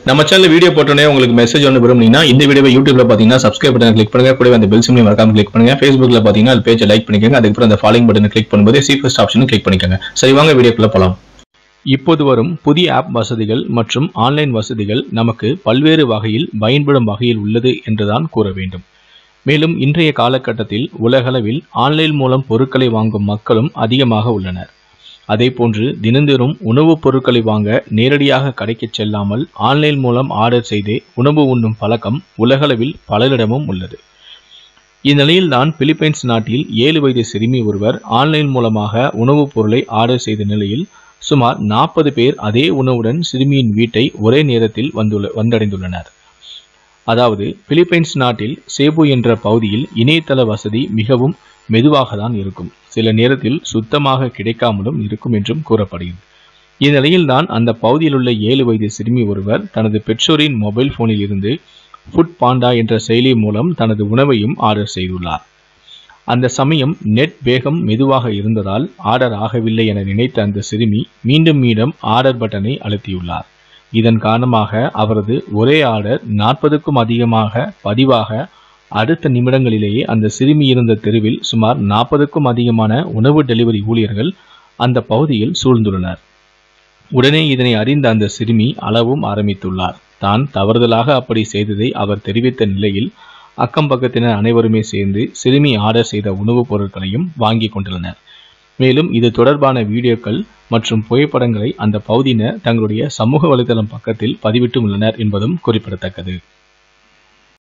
நம்ம channel video போட்டோனே உங்களுக்கு message ஒன்று விரும்புனீங்கன்னா இந்த வீடியோவை யூடியூப்ல பாத்தீங்கன்னா சப்ஸ்கிரைப் பட்டன் கிளிக் பண்ணுங்க, கூடவே அந்த பெல் சிம்பலையும் மறக்காம கிளிக் பண்ணுங்க. Facebookல பாத்தீங்கன்னா அது பேஜை லைக் பண்ணிக்கோங்க. அதுக்கப்புறம் அந்த ஃபாலோயிங் பட்டனை கிளிக் பண்ணும்போது சி ஃபர்ஸ்ட் ஆப்ஷனும் கிளிக் பண்ணிக்கோங்க. சரி வாங்க வீடியோக்குள்ள போலாம். இப்போது வரும் புதிய ஆப் வசதிகள் மற்றும் ஆன்லைன் வசதிகள் நமக்கு பல்வேறு வகையில் பயன்படும் வகையில் உள்ளது என்றுதான் கூற வேண்டும். மேலும் இன்றைய காலகட்டத்தில் உலகளவில் ஆன்லைன் மூலம் பொருட்களை வாங்கும் மக்களும் அதிகமாக உள்ளனர். அதேபோன்று தினந்தோறும் உணவுப் பொருட்களை வாங்க நேரடியாக கடைக்கு செல்லாமல் ஆன்லைன் மூலம் ஆர்டர் செய்தே உணவு உண்ணும் பழக்கம் உலகளவில் பலரிடமும் உள்ளது. இந்நிலையில்தான் பிலிப்பைன்ஸ் நாட்டில் 7 வயது சிறுமி ஒருவர் ஆன்லைன் மூலமாக உணவுப் பொருளை ஆர்டர் செய்த நிலையில் சுமார் 40 பேர் அதே உணவுடன் சிறுமியின் வீட்டை ஒரே நேரத்தில் வந்தடைந்துள்ளனர். அதாவது பிலிப்பைன்ஸ் நாட்டில் சேபு என்ற பகுதியில் இணையதள வசதி மிகவும் மெதுவாக தான் இருக்கும். சில நேரத்தில் சுத்தமாக கிடைக்காமலும் இருக்கும் என்றும் கூறப்படுகிறது. இந்நிலையில்தான் அந்த பகுதியில் உள்ள 7 வயது சிறுமி ஒருவர் தனது பெற்றோரின் மொபைல் போனில் இருந்து ஃபுட் பாண்டா என்ற செயலி மூலம் தனது உணவையும் ஆர்டர் செய்துள்ளார். அந்த சமயம் நெட் வேகம் மெதுவாக இருந்ததால் ஆர்டர் ஆகவில்லை என நினைத்த அந்த சிறுமி மீண்டும் ஆர்டர் பட்டனை அழுத்தியுள்ளார். இதன் காரணமாக அவரது ஒரே ஆர்டர் 40க்கும் அதிகமாக பதிவாக அடுத்த நிமிடங்களிலேயே அந்த சிறுமி இருந்த தெருவில் சுமார் 40க்கும் அதிகமான உணவு டெலிவரி ஊழியர்கள் அந்த பகுதியில் சூழ்ந்துள்ளனர். உடனே இதனை அறிந்த அந்த சிறுமி அளவும் ஆரம்பித்துள்ளார். தான் தவறுதலாக அப்படி செய்ததை அவர் தெரிவித்த நிலையில் அக்கம் பக்கத்தினர் அனைவருமே சேர்ந்து சிறுமி ஆர்டர் செய்த உணவுப் பொருட்களையும் வாங்கி கொண்டுள்ளனர். மேலும் இது தொடர்பான வீடியோக்கள் மற்றும் புகைப்படங்களை அந்த பகுதியினர் தங்களுடைய சமூக வலைதளம் பக்கத்தில் பதிவிட்டு உள்ளனர் என்பதும் குறிப்பிடத்தக்கது.